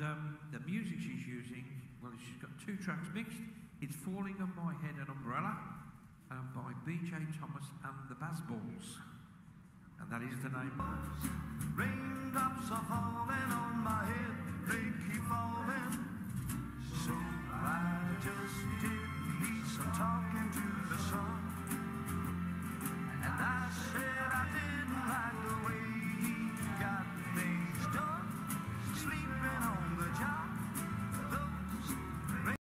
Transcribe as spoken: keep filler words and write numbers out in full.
And um, the music she's using, well, she's got two tracks mixed. It's Falling on My Head and Umbrella, um, by B J Thomas and the Bazballs. And that is the name. Raindrops are falling on my head, they keep falling.